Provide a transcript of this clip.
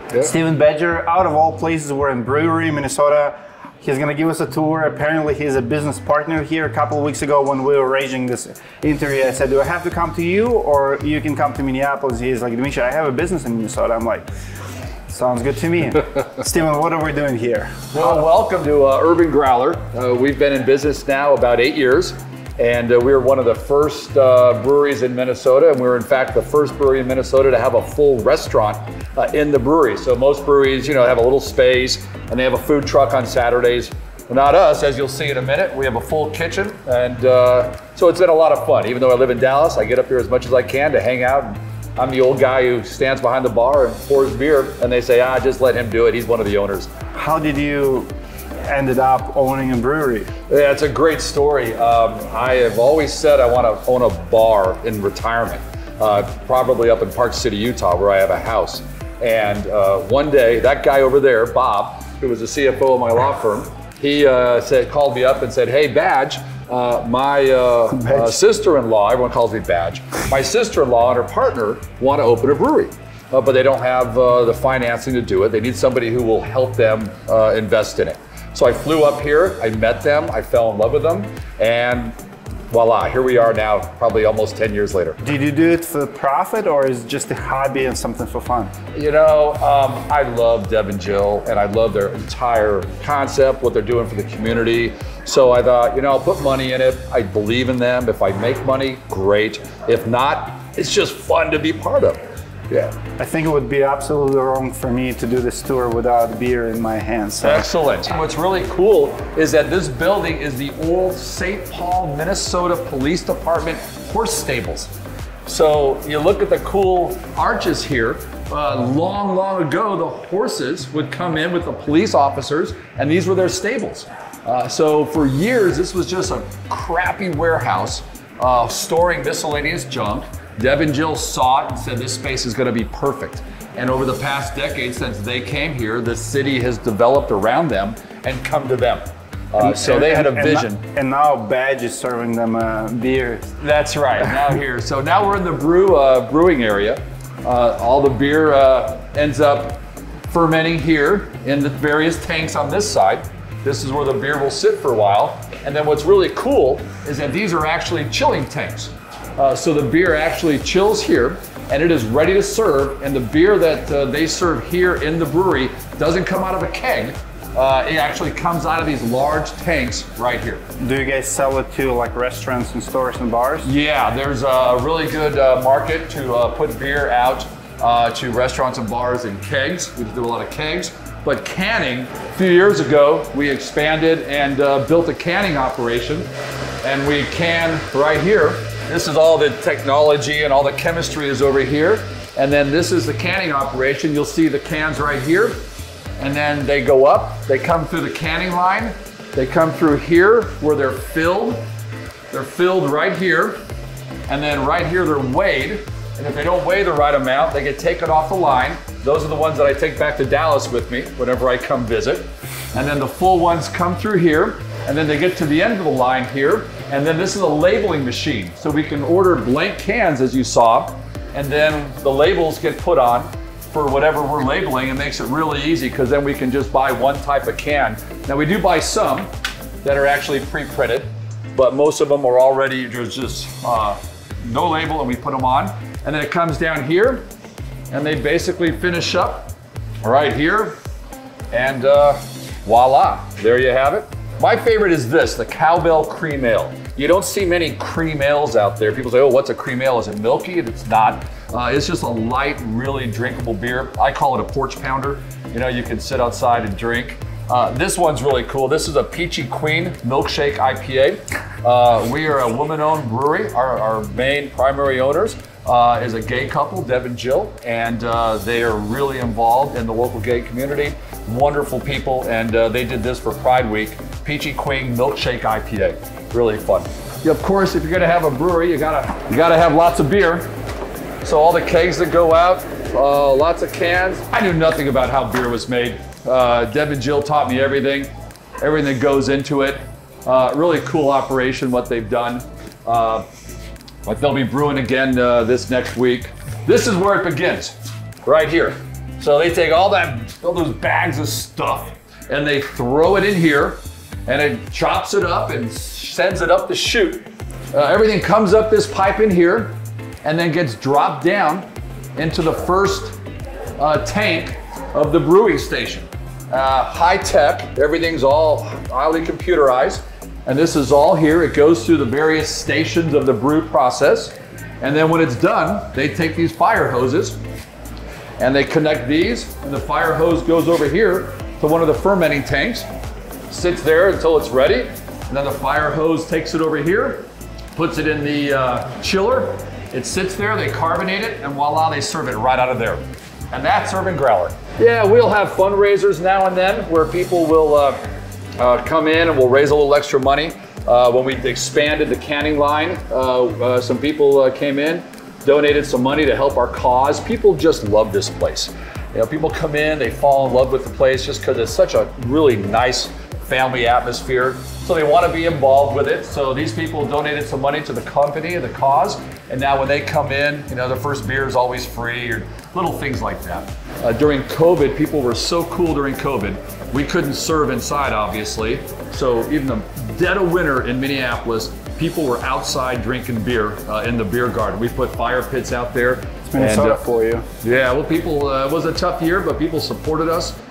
Yeah. Steven Badger, out of all places, we're in Brewery, Minnesota. He's going to give us a tour. Apparently, he's a business partner here. A couple of weeks ago when we were arranging this interview, I said, do I have to come to you or you can come to Minneapolis? He's like, Dmitry, I have a business in Minnesota. I'm like, sounds good to me. Steven, what are we doing here? Well, welcome to Urban Growler. We've been in business now about 8 years, and we were one of the first breweries in Minnesota, and we were in fact the first brewery in Minnesota to have a full restaurant in the brewery. So most breweries, have a little space and they have a food truck on Saturdays. Well, not us, as you'll see in a minute. We have a full kitchen, and so it's been a lot of fun. Even though I live in Dallas, I get up here as much as I can to hang out. And I'm the old guy who stands behind the bar and pours beer, and they say, just let him do it. He's one of the owners. How did you ended up owning a brewery? Yeah, it's a great story. I have always said I want to own a bar in retirement, probably up in Park City, Utah, where I have a house. And one day, that guy over there, Bob, who was the CFO of my law firm, he called me up and said, hey, Badge, my sister-in-law, everyone calls me Badge, my sister-in-law and her partner want to open a brewery, but they don't have the financing to do it. They need somebody who will help them invest in it. So I flew up here, I met them, I fell in love with them, and voila, here we are now, probably almost 10 years later. Did you do it for profit or is it just a hobby and something for fun? I love Deb and Jill, and I love their entire concept, what they're doing for the community. So I thought, I'll put money in it. I believe in them. If I make money, great. If not, it's just fun to be part of. Yeah. I think it would be absolutely wrong for me to do this tour without beer in my hands. So. Excellent. What's really cool is that this building is the old St. Paul, Minnesota Police Department horse stables. So you look at the cool arches here. Long ago, the horses would come in with the police officers, and these were their stables. So for years, this was just a crappy warehouse storing miscellaneous junk. Deb and Jill saw it and said this space is going to be perfect. And over the past decade since they came here, the city has developed around them and come to them. So they had a vision. And now Badge is serving them beer. That's right, now here. So now we're in the brewing area. All the beer ends up fermenting here in the various tanks on this side. This is where the beer will sit for a while. And then what's really cool is that these are actually chilling tanks. So the beer actually chills here and it is ready to serve, and the beer that they serve here in the brewery doesn't come out of a keg. It actually comes out of these large tanks right here. Do you guys sell it to like restaurants and stores and bars? Yeah, there's a really good market to put beer out to restaurants and bars in kegs. We do a lot of kegs. But canning, a few years ago, we expanded and built a canning operation, and we can right here. This is all the technology and all the chemistry is over here. And then this is the canning operation. You'll see the cans right here. And then they go up, they come through the canning line. They come through here where they're filled. They're filled right here. And then right here, they're weighed. And if they don't weigh the right amount, they get taken off the line. Those are the ones that I take back to Dallas with me whenever I come visit. And then the full ones come through here, and then they get to the end of the line here. And then this is a labeling machine. So we can order blank cans, as you saw, and then the labels get put on for whatever we're labeling. It makes it really easy because then we can just buy one type of can. Now we do buy some that are actually pre-printed, but most of them are already just no label, and we put them on. And then it comes down here, and they basically finish up right here, and voila, there you have it. My favorite is this, the Cowbell Cream Ale. You don't see many cream ales out there. People say, oh, what's a cream ale? Is it milky? It's not. It's just a light, really drinkable beer. I call it a porch pounder. You can sit outside and drink. This one's really cool. This is a Peachy Queen Milkshake IPA. We are a woman-owned brewery. Our main primary owners is a gay couple, Deb and Jill, and they are really involved in the local gay community. Wonderful people, and they did this for Pride Week. Peachy Queen Milkshake IPA. Really fun. Of course, if you're gonna have a brewery, you gotta have lots of beer. So all the kegs that go out, lots of cans. I knew nothing about how beer was made. Deb and Jill taught me everything that goes into it. Really cool operation, what they've done. But they'll be brewing again this next week. This is where it begins, right here. So they take all those bags of stuff and they throw it in here and it chops it up and sends it up the chute. Everything comes up this pipe in here and then gets dropped down into the first tank of the brewing station. High tech, everything's all highly computerized. And this is all here. It goes through the various stations of the brew process. And then when it's done, they take these fire hoses and they connect these, and the fire hose goes over here to one of the fermenting tanks, sits there until it's ready. And then the fire hose takes it over here, puts it in the chiller. It sits there, they carbonate it, and voila, they serve it right out of there. And that's Urban Growler. Yeah, we'll have fundraisers now and then where people will come in and we'll raise a little extra money. When we expanded the canning line, some people came in, donated some money to help our cause. People just love this place. You know, people come in, they fall in love with the place just because it's such a really nice family atmosphere. So they want to be involved with it. So these people donated some money to the company, the cause. And now when they come in, you know, the first beer is always free or little things like that. During COVID, people were so cool during COVID. We couldn't serve inside, obviously. So even the dead of winter in Minneapolis, people were outside drinking beer in the beer garden. We put fire pits out there. It's Minnesota for you. Yeah, well, people, it was a tough year, but people supported us.